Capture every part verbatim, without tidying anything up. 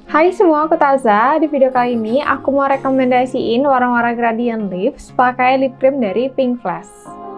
Hai semua, aku Taza. Di video kali ini aku mau rekomendasiin warna-warna gradient lips pakai lip cream dari Pink Flash.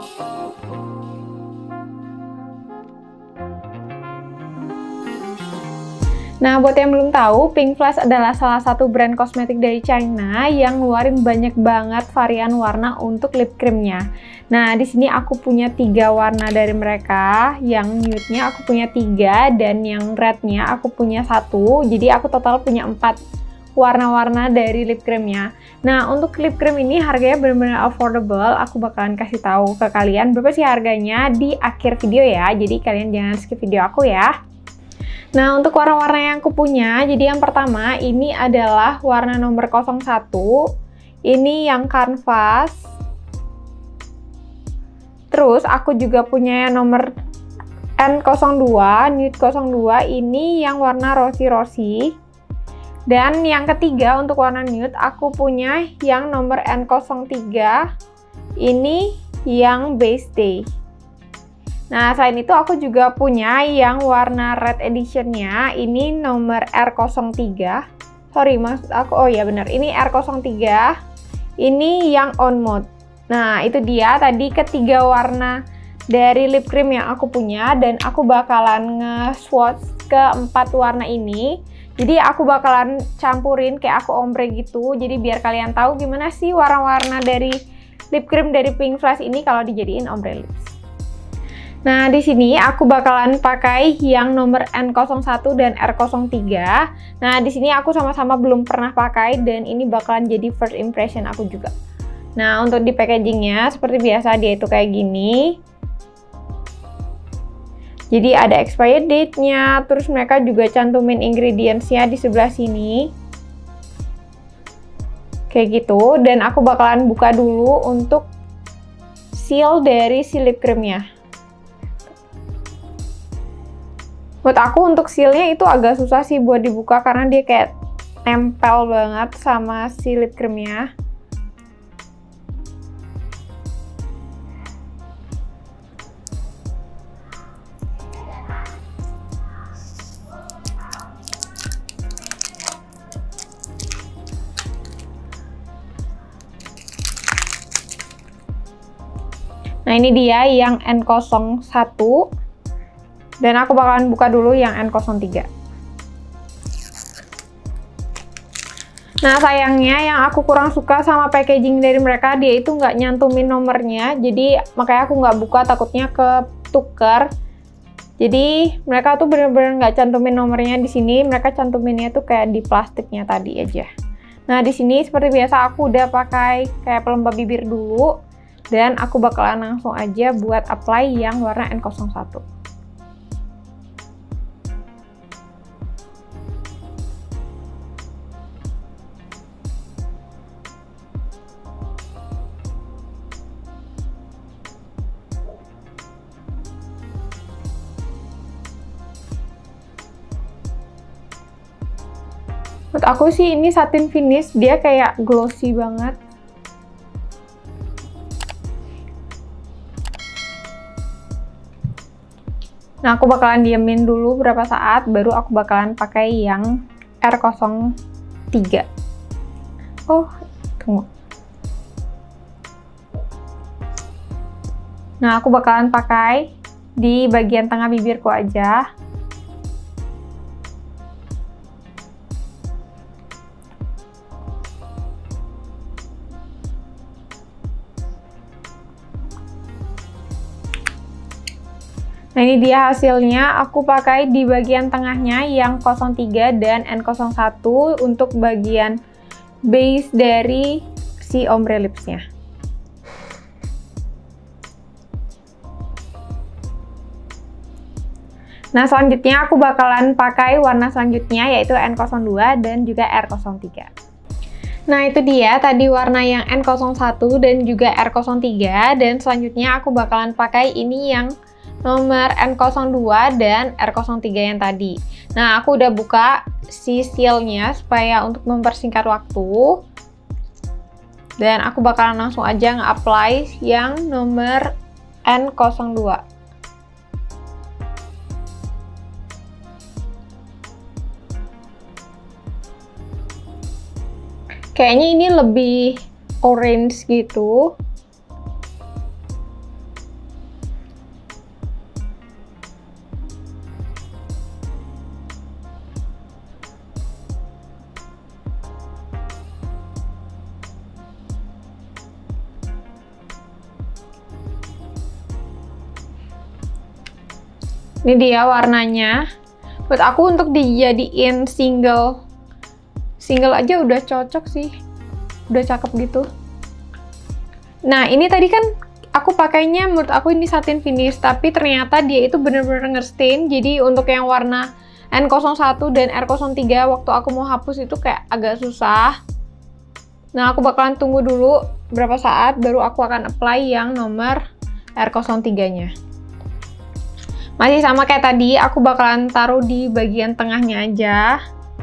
Nah, buat yang belum tahu, Pink Flash adalah salah satu brand kosmetik dari China yang ngeluarin banyak banget varian warna untuk lip creamnya. Nah, di sini aku punya tiga warna dari mereka. Yang nude-nya aku punya tiga dan yang red-nya aku punya satu. Jadi aku total punya empat warna-warna dari lip creamnya. Nah, untuk lip cream ini harganya benar-benar affordable. Aku bakalan kasih tahu ke kalian berapa sih harganya di akhir video ya. Jadi kalian jangan skip video aku ya. Nah, untuk warna-warna yang aku punya, jadi yang pertama ini adalah warna nomor nol satu. Ini yang canvas. Terus aku juga punya yang nomor N nol dua, nude nol dua, ini yang warna rosy-rosy. Dan yang ketiga untuk warna nude, aku punya yang nomor N nol tiga, ini yang Base Day. Nah, selain itu aku juga punya yang warna red editionnya, ini nomor R nol tiga. Sorry, maksud aku, oh ya benar, ini R nol tiga, ini yang on mode. Nah, itu dia tadi ketiga warna dari lip cream yang aku punya, dan aku bakalan nge-swatch ke empat warna ini. Jadi aku bakalan campurin kayak aku ombre gitu, jadi biar kalian tahu gimana sih warna-warna dari lip cream dari Pink Flash ini kalau dijadiin ombre lips. Nah, di sini aku bakalan pakai yang nomor N nol satu dan R nol tiga. Nah, di sini aku sama-sama belum pernah pakai dan ini bakalan jadi first impression aku juga. Nah, untuk di packagingnya seperti biasa dia itu kayak gini. Jadi ada expired date-nya, terus mereka juga cantumin ingredients-nya di sebelah sini. Kayak gitu, dan aku bakalan buka dulu untuk seal dari si lip cream-nya. Buat aku untuk sealnya itu agak susah sih buat dibuka karena dia kayak nempel banget sama si lip creamnya. Nah, ini dia yang N nol satu. Dan aku bakalan buka dulu yang N nol tiga. Nah, sayangnya yang aku kurang suka sama packaging dari mereka, dia itu nggak nyantumin nomornya. Jadi makanya aku nggak buka, takutnya ketuker. Jadi mereka tuh bener-bener nggak cantumin nomornya di sini. Mereka cantuminnya tuh kayak di plastiknya tadi aja. Nah, di sini seperti biasa aku udah pakai kayak pelembab bibir dulu. Dan aku bakalan langsung aja buat apply yang warna N nol satu. Menurut aku sih ini satin finish, dia kayak glossy banget. Nah, aku bakalan diemin dulu berapa saat, baru aku bakalan pakai yang R nol tiga. Oh, tunggu. Nah, aku bakalan pakai di bagian tengah bibirku aja. Nah, ini dia hasilnya. Aku pakai di bagian tengahnya yang nol tiga dan N nol satu untuk bagian base dari si ombre lipsnya. Nah, selanjutnya aku bakalan pakai warna selanjutnya yaitu N nol dua dan juga R nol tiga. Nah, itu dia tadi warna yang N nol satu dan juga R nol tiga, dan selanjutnya aku bakalan pakai ini yang nomor N nol dua dan R nol tiga yang tadi. Nah, aku udah buka si sealnya supaya untuk mempersingkat waktu. Dan aku bakalan langsung aja nge-apply yang nomor N nol dua. Kayaknya ini lebih orange gitu. Ini dia warnanya. Buat aku untuk dijadiin single single aja udah cocok sih, udah cakep gitu. Nah ini tadi kan aku pakainya, menurut aku ini satin finish, tapi ternyata dia itu bener-bener nge-stain. Jadi untuk yang warna N nol satu dan R nol tiga waktu aku mau hapus itu kayak agak susah. Nah aku bakalan tunggu dulu berapa saat baru aku akan apply yang nomor R nol tiga nya. Masih sama kayak tadi, aku bakalan taruh di bagian tengahnya aja.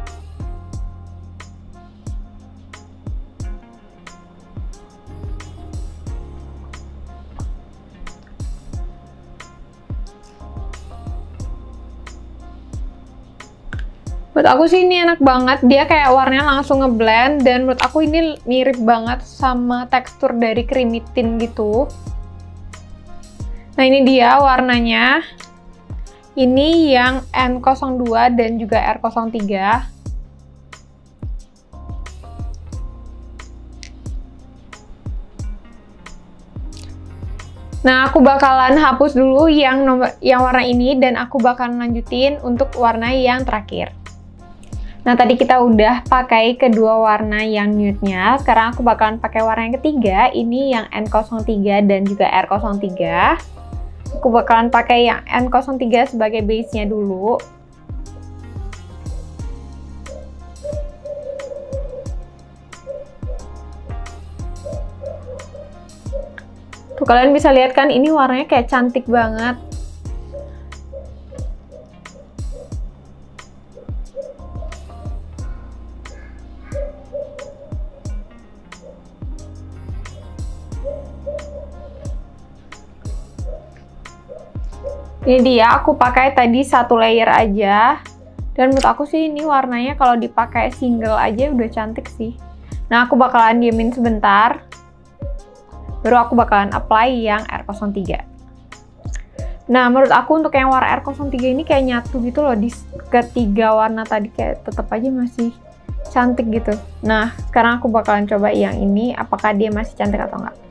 Menurut aku sih ini enak banget, dia kayak warnanya langsung ngeblend, dan menurut aku ini mirip banget sama tekstur dari creamy tint gitu. Nah ini dia warnanya. Ini yang N nol dua dan juga R nol tiga. Nah, aku bakalan hapus dulu yang nomor yang warna ini dan aku bakalan lanjutin untuk warna yang terakhir. Nah, tadi kita udah pakai kedua warna yang nude-nya. Sekarang aku bakalan pakai warna yang ketiga, ini yang N nol tiga dan juga R nol tiga. Aku bakalan pakai yang N nol tiga sebagai base-nya dulu. Tuh kalian bisa lihat kan ini warnanya kayak cantik banget. Ini dia, aku pakai tadi satu layer aja. Dan menurut aku sih ini warnanya kalau dipakai single aja udah cantik sih. Nah, aku bakalan diemin sebentar. Baru aku bakalan apply yang R nol tiga. Nah, menurut aku untuk yang warna R nol tiga ini kayak nyatu gitu loh. Di ketiga warna tadi kayak tetap aja masih cantik gitu. Nah, sekarang aku bakalan coba yang ini. Apakah dia masih cantik atau enggak.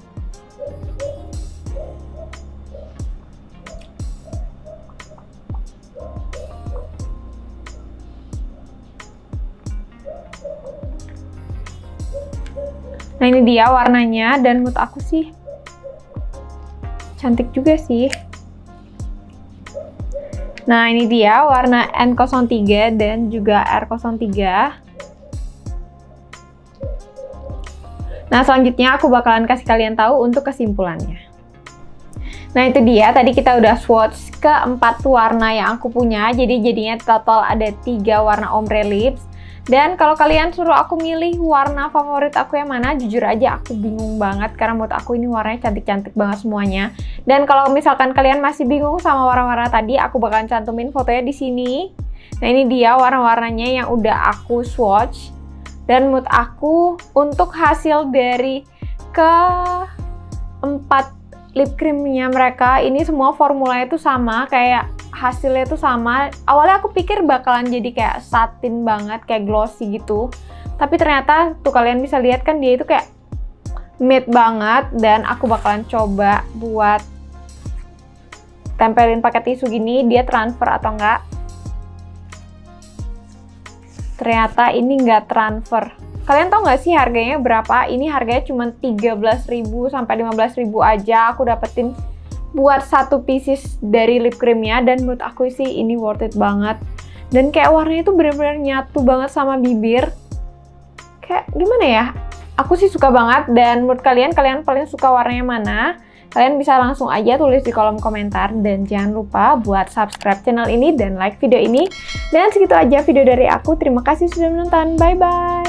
Nah ini dia warnanya dan menurut aku sih cantik juga sih. Nah ini dia warna N nol tiga dan juga R nol tiga. Nah selanjutnya aku bakalan kasih kalian tahu untuk kesimpulannya. Nah itu dia, tadi kita udah swatch keempat warna yang aku punya. Jadi jadinya total ada tiga warna ombre lips. Dan kalau kalian suruh aku milih warna favorit aku yang mana, jujur aja aku bingung banget karena menurut aku ini warnanya cantik-cantik banget semuanya. Dan kalau misalkan kalian masih bingung sama warna-warna tadi, aku bakalan cantumin fotonya di sini. Nah ini dia warna-warnanya yang udah aku swatch. Dan menurut aku untuk hasil dari keempat lip creamnya mereka, ini semua formulanya itu sama, kayak hasilnya itu sama. Awalnya aku pikir bakalan jadi kayak satin banget, kayak glossy gitu. Tapi ternyata tuh kalian bisa lihat kan dia itu kayak matte banget. Dan aku bakalan coba buat tempelin pakai tisu gini, dia transfer atau enggak. Ternyata ini enggak transfer. Kalian tau nggak sih harganya berapa? Ini harganya cuma tiga belas ribu sampai lima belas ribu aja aku dapetin buat satu pieces dari lip creamnya, dan menurut aku sih ini worth it banget. Dan kayak warnanya tuh bener-bener nyatu banget sama bibir. Kayak gimana ya? Aku sih suka banget. Dan menurut kalian, kalian paling suka warnanya mana? Kalian bisa langsung aja tulis di kolom komentar. Dan jangan lupa buat subscribe channel ini dan like video ini. Dan segitu aja video dari aku. Terima kasih sudah menonton. Bye-bye.